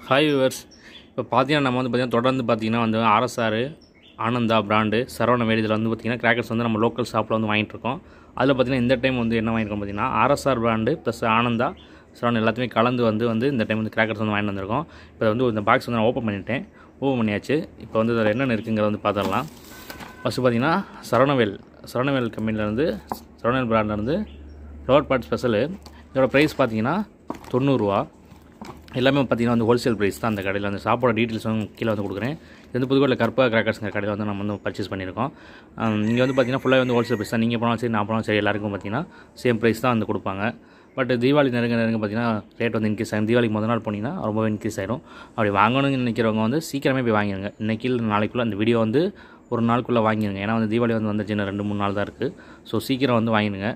Hi viewers, இப்போ பார்த்தீங்கன்னா நம்ம வந்து பார்த்தீங்கன்னா தொடர்ந்து பார்த்தீங்கன்னா வந்து RSR ஆனந்தா பிராண்டு சரவணவேல் இதில் வந்து பார்த்தீங்கன்னா கிராக்கர்ஸ் வந்து நம்ம லோக்கல் ஷாப்பில் வந்து வாங்கிட்டு இருக்கோம். அதில் பார்த்தீங்கன்னா இந்த டைம் வந்து என்ன வாங்கியிருக்கோம் பார்த்தீங்கன்னா RSR brand plus Ananda Saravanan எல்லாத்தையுமே கலந்து வந்து இந்த டைம் வந்து கிராக்கர்ஸ் வந்து வாங்கிட்டு வந்திருக்கோம். இப்போ வந்து இந்த பாக்ஸ் வந்து நான் ஓப்பன் பண்ணியாச்சு. இப்போ வந்து அதில் என்னென்ன இருக்குங்கிறத வந்து பார்த்துடலாம். ஃபஸ்ட்டு பார்த்தீங்கன்னா சரவணவேல் கம்பெனிலேருந்து சரவணவேல் பிராண்ட்லேருந்து ஃப்ளவர் பாட் ஸ்பெஷலு. இதோட ப்ரைஸ் பார்த்தீங்கன்னா 90 ரூபா. எல்லாமே பார்த்தீங்கன்னா வந்து ஹோல்சேல் ப்ரைஸ் தான். அந்த கடையில் அந்த ஷாப்போட டீட்டெயில்ஸ் வந்து கீழே வந்து கொடுக்குறேன். இது வந்து புதுக்கோட்டை KARPAGA கிராக்கர்ஸ்ங்கிற கடையில் வந்து நம்ம வந்து பர்ச்சேஸ் பண்ணியிருக்கோம். இங்கே வந்து பார்த்தீங்கன்னா ஃபுல்லாக வந்து ஹோல்சேல் ப்ரைஸ் தான். நீங்கள் போனாலும் சரி, நான் போனாலும் சரி, எல்லாருக்கும் பார்த்தீங்கன்னா சேம் ப்ரைஸ் தான் வந்து கொடுப்பாங்க. பட் தீபாவளி நெருங்க பார்த்தீங்கன்னா ரேட் வந்து இன்க்ரீஸ் ஆகும். தீபாவளிக்கு முதல் நாள் போனீங்கன்னா ரொம்பவே இன்க்ரீஸ் ஆகிடும். அப்படி வாங்கணும்னு நினைக்கிறவங்க வந்து சீக்கிரமே போய் வாங்கிடுங்க. இன்றைக்கி நாளைக்குள்ளே அந்த வீடியோ வந்து ஒரு நாளுக்குள்ளே வாங்கிடுங்க. ஏன்னா வந்து தீபாவளி வந்து வந்துச்சுன்னா 2-3 நாள் தான் இருக்குது. ஸோ சீக்கிரம் வந்து வாங்கிடுங்க.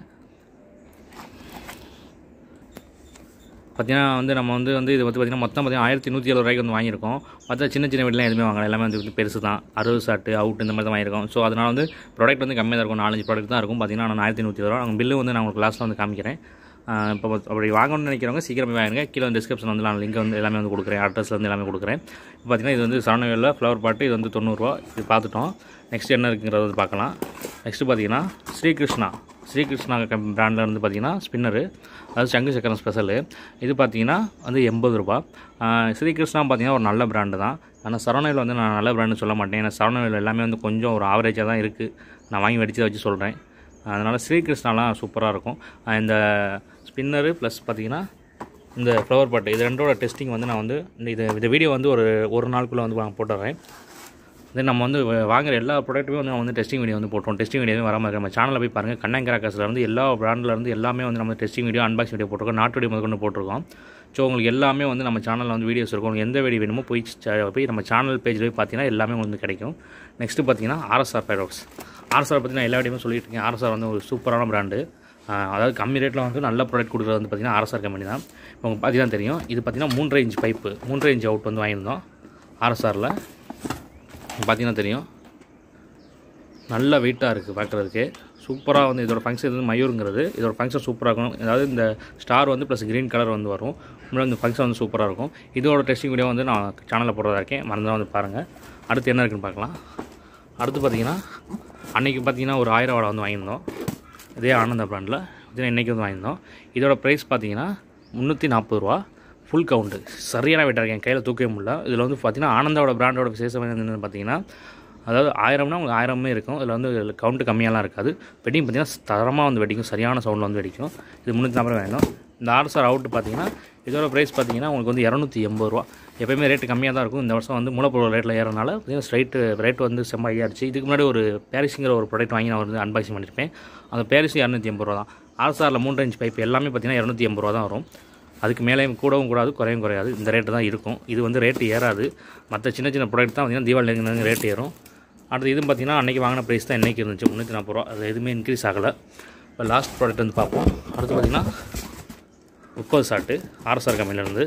பார்த்தீங்கன்னா வந்து நம்ம வந்து இது வந்து பார்த்திங்கன்னா மொத்தம் பார்த்தீங்கன்னா 1170 ரூபாய்க்கு வந்து வாங்கியிருக்கோம். மற்ற சின்ன வீடெலாம் எதுவுமே வாங்கலாம். எல்லாமே வந்து பெருசு தான். 60 ஷாட்டு அவுட் இந்த மாதிரி தான் வாங்கியிருக்கோம். ஸோ அதனால் வந்து ப்ராடக்ட் வந்து கம்மியாக தான் இருக்கும். 4-5 ப்ராடக்ட் தான் இருக்கும். பார்த்தீங்கன்னா நான் 1170 ரூபா. அவங்க பில்லு வந்து நான் உங்களுக்கு லாஸ்ட்டில் வந்து காமிக்கிறேன். இப்போ அப்படி வாங்கணும்னு நினைக்கிறவங்க சீக்கிரமே வாங்குங்க. கீழே வந்து டிஸ்கிரிப்ஷன் வந்து நான் லிங்க் வந்து எல்லாமே வந்து கொடுக்குறேன். அட்ரஸில் வந்து எல்லாமே கொடுக்குறேன். இப்போ பார்த்தீங்கன்னா இது வந்து சரவணவேலில் ஃப்ளவர் பாட்டு. இது வந்து 90 ரூபா. இது பார்த்துட்டோம். நெக்ஸ்ட் என்ன இருக்குங்கிறத வந்து பார்க்கலாம். நெக்ஸ்ட்டு பார்த்தீங்கன்னா ஸ்ரீகிருஷ்ணா பிராண்டில் வந்து பார்த்தீங்கன்னா ஸ்பின்னரு, அதாவது சங்கு சக்கரம் ஸ்பெஷலு. இது பார்த்தீங்கன்னா வந்து 80 ரூபா. ஸ்ரீகிருஷ்ணா பார்த்தீங்கன்னா ஒரு நல்ல பிராண்டு தான். ஆனால் சரவணவேல் வந்து நான் நல்ல பிராண்டுன்னு சொல்ல மாட்டேன். ஏன்னா சரவணவேல் எல்லாமே வந்து கொஞ்சம் ஒரு ஆவரேஜாக தான் இருக்குது. நான் வாங்கி வெடிச்சதை வச்சு சொல்கிறேன். அதனால் ஸ்ரீகிருஷ்ணாலாம் சூப்பராக இருக்கும். இந்த ஸ்பின்னரு ப்ளஸ் பார்த்தீங்கன்னா இந்த ஃப்ளவர் பாட்டு, இது ரெண்டோட டெஸ்டிங் வந்து நான் வந்து இந்த வீடியோ வந்து ஒரு நாளுக்குள்ளே வந்து போட்டுறேன். தென் நம்ம வந்து வாங்குற எல்லா ப்ராடக்ட்டுமே வந்து நம்ம வந்து டெஸ்டிங் வீடியோ வந்து போட்டுருவோம். டெஸ்டிங் வீடியோவே வராமல் இருக்க நம்ம சேனலில் போய் பாருங்கள். கிராக்கர்ஸ்லேருந்து எல்லா பிராண்ட்லேருந்து எல்லாமே வந்து நம்ம டெஸ்டிங் வீடியோ, அன்பாக்சிங் வீடியோ போட்டிருக்கோம். நாட்டு வீடியோ முதற்கொண்டு போட்டிருக்கோம். ஸோ உங்களுக்கு எல்லாமே வந்து நம்ம சேனலில் வந்து வீடியோஸ் இருக்கும். உங்களுக்கு எந்த வீடியோ வேணுமோ போய் நம்ம சேனல் பேஜில் போய் பார்த்தீங்கன்னா எல்லாமே வந்து கிடைக்கும். நெக்ஸ்ட்டு பார்த்தீங்கன்னா RSR பைரோக்ஸ். RSR பற்றி நான் எல்லா வீடியோமே சொல்லிட்டு இருக்கேன். RSR வந்து ஒரு சூப்பரான பிராண்டு. அதாவது கம்மி ரேட்டில் வந்து நல்ல ப்ராடக்ட் கொடுக்குறது வந்து பார்த்திங்கன்னா RSR கம்பெனி தான். உங்களுக்கு பார்த்தீங்கன்னா தெரியும். இது பார்த்திங்கன்னா 3 இன்ச் பைப்பு, 3 இன்ச் அவுட் வந்து வாங்கியிருந்தோம் RSRல. பார்த்தீங்கன்னா தெரியும். நல்ல வெயிட்டாக இருக்குது பார்க்குறதுக்கு. சூப்பராக வந்து இதோட ஃபங்க்ஷன் வந்து மயூருங்கிறது. இதோட ஃபங்க்ஷன் சூப்பராக இருக்கும். அதாவது இந்த ஸ்டார் வந்து ப்ளஸ் க்ரீன் கலர் வந்து வரும். முன்னாடி இந்த ஃபங்க்ஷன் வந்து சூப்பராக இருக்கும். இதோட டெஸ்டிங் வீடியோ வந்து நான் சேனலில் போடுறதா இருக்கேன். மறந்துதான் வந்து பாருங்கள். அடுத்து என்ன இருக்குன்னு பார்க்கலாம். அடுத்து பார்த்தீங்கன்னா அன்றைக்கி பார்த்தீங்கன்னா ஒரு 1000 வாடை வந்து வாங்கியிருந்தோம். இதே ஆனந்தா பிராண்டில். இதே இன்றைக்கி வந்து வாங்கியிருந்தோம். இதோட ப்ரைஸ் பார்த்தீங்கன்னா 340 ரூபா. ஃபுல் கவுண்ட்டு சரியான வெயிட்டாக இருக்குது. என் கையில் தூக்கவே முடியல. இதில் வந்து பார்த்திங்கன்னா ஆனந்தாவோட பிராண்டோட விசேஷம் என்னென்னு பார்த்தீங்கன்னா, அதாவது 1000னா உங்களுக்கு 1000மே இருக்கும். இதில் வந்து கவுண்ட்டு கம்மியாலாம் இருக்காது. வெட்டிங் பார்த்திங்கன்னா தரமாக வந்து வெடிக்கும். சரியான சவுண்டில் வந்து வெடிக்கும். இது 340 வேணும். இந்த RSR அவுட்டு பார்த்தீங்கன்னா இதோட ப்ரைஸ் பார்த்தீங்கன்னா உங்களுக்கு வந்து 280 ரூபா. எப்போயுமே ரேட்டு கம்மியாக தான் இருக்கும். இந்த வருஷம் வந்து மூலப்பொருள் ரேட்டில் ஏறனால பார்த்தீங்கன்னா ரேட்டு வந்து செம்ம ஐயாச்சு. இதுக்கு முன்னாடி ஒரு பேரிஸுங்கிற ஒரு ப்ராடக்ட் வாங்கி நான் வந்து அன்பாக்சிங் பண்ணியிருப்பேன். அந்த பேரிஸ் 280 ரூபா தான். RSRல 3 இன்ச் பைப் எல்லாமே பார்த்தீங்கன்னா 280 ரூபா தான் வரும். அதுக்கு மேலேயும் கூடவும் கூடாது, குறையும் குறையாது. இந்த ரேட்டு தான் இருக்கும். இது வந்து ரேட்டு ஏறாது. மற்ற சின்ன ப்ராடக்ட் தான் பார்த்திங்கன்னா தீபாவளி ரேட்டு ஏறும். அடுத்து இது பார்த்திங்கன்னா அன்றைக்கி வாங்கின ப்ரைஸ் தான் இன்றைக்கி இருந்துச்சு 340 ரூபா. அது எதுவுமே இன்க்ரீஸ் ஆகலை. இப்போ லாஸ்ட் ப்ராடக்ட் வந்து பார்ப்போம். அடுத்து பார்த்திங்கன்னா 30 ஷாட்டு RSR கம்பெனிலேருந்து.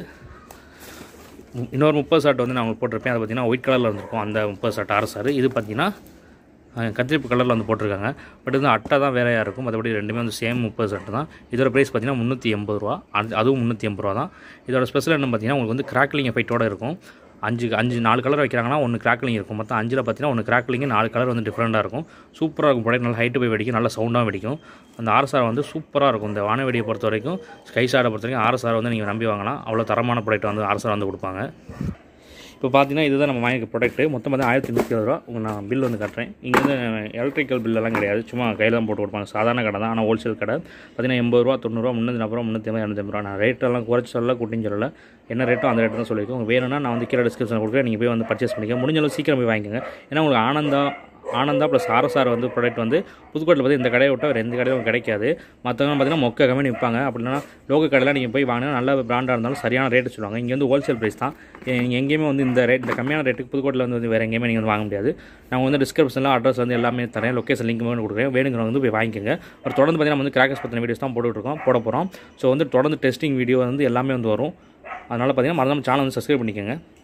இன்னொரு 30 ஷாட் வந்து நான் உங்களுக்கு போட்டிருப்பேன். அது பார்த்திங்கன்னா ஒயிட் கலரில் வந்துருக்கும். அந்த 30 ஷாட் RSR. இது பார்த்திங்கன்னா கத்திரிப்பு கலரில் வந்து போட்டிருக்காங்க. பட் வந்து அட்டை தான் வேறையாக இருக்கும். மற்றபடி ரெண்டுமே வந்து சேம் 30 ஷாட்டு தான். இதோட ப்ரைஸ் பார்த்திங்கன்னா 380 ரூபா. அதுவும் 380 ரூபா தான். இதோட ஸ்பெஷல் என்ன பார்த்திங்கன்னா உங்களுக்கு வந்து கிராக்லிங் எஃபெக்ட்டோடு இருக்கும். 4 கலர் வைக்கிறாங்கன்னா 1 கிராக்லிங் இருக்கும். மொத்தம் 5ல் பார்த்தீங்கன்னா 1 கிராக்லிங்கு, 4 கலர் வந்து டிஃப்ரெண்ட்டாக இருக்கும். சூப்பராக இருக்கும் ப்ராடக்ட். நல்லா ஹைட்டு போய் வெடிக்கும். நல்லா சவுண்டாக வெடிக்கும். அந்த RSR வந்து சூப்பராக இருக்கும். இந்த வானவெடியை பொறுத்த வரைக்கும், ஸ்கை ஷாட்டை பொறுத்த வரைக்கும் RSR வந்து நீங்கள் நம்பி வாங்கலாம். அவ்வளோ தரமான ப்ராடக்ட் வந்து RSR வந்து கொடுப்பாங்க. இப்போ பார்த்தீங்கன்னா இதுதான் நம்ம வாங்கிக்க ப்ராடக்ட்டு. மொத்தம் பார்த்தீங்கன்னா 1170 ரூபா. உங்களுக்கு நான் பில் வந்து கட்டுறேன். இங்கே வந்து எலக்ட்ரிக்கல் பில்லெல்லாம் கிடையாது. சும்மா கையில் தான் போட்டு கொடுப்பாங்க. சாதாரண கடை தான். ஆனால் ஹோல்சேல் கடை. பார்த்தீங்கன்னா 80 ரூபா, 90 ரூபா, 340 ரூபா, 350, 250 ரூபா. நான் ரேட்டெல்லாம் குறைச்சி சொல்லல, கூட்டின்னு சொல்லலை. என்ன ரேட்டோ அந்த ரேட்டு தான் சொல்லியிருக்கோம். உங்களுக்கு வேணும்னா நான் வந்து கீழே டிஸ்கிரிப்ஷனில் கொடுக்குறேன். நீங்கள் போய் வந்து பர்ச்சேஸ் பண்ணிக்க. முடிஞ்ச அளவு சீக்கிரம் போய் வாங்கிக்கோங்க. ஏன்னா உங்களுக்கு ஆனந்தா ப்ளஸ் RSR வந்து ப்ராடக்ட் வந்து புதுக்கோட்டையில் பார்த்து இந்த கடையை விட்டால் வேறு எந்த கடையும் கிடைக்காது. மற்றவங்க பார்த்தீங்கன்னா மொக்க கம்பெனி விற்பாங்க. அப்படின்னா லோக்கல் கடையில் நீங்கள் போய் வாங்கினா நல்ல பிராண்டாக இருந்தாலும் சரியான ரேட்டு சொல்லுவாங்க. இங்கே வந்து ஹோல்சேல் ப்ரைஸ் தான். நீங்கள் எங்கேயுமே வந்து இந்த கம்மியான ரேட்டுக்கு புதுக்கோட்டையில் வந்து வேறு எங்கேயுமே நீங்கள் வந்து வாங்க முடியாது. நான் வந்து டிஸ்கிரிப்ஷனில் அட்ரஸ் வந்து எல்லாமே தரேன். லொக்கேஷன் லிங்க் வந்து கொடுக்குறேன். வேணுங்கிறவங்க வந்து போய் வாங்கிக்கோங்க. ஒரு தொடர்ந்து பார்த்தீங்கன்னா வந்து கிராக்கர்ஸ் பற்றின வீடியோஸ் தான் போட போகிறோம். ஸோ வந்து தொடர்ந்து டெஸ்டிங் வீடியோ வந்து எல்லாமே வந்து வரும். அதனால் பார்த்தீங்கன்னா மறக்காம சேனல் வந்து சப்ஸ்கிரைப் பண்ணிக்கோங்க.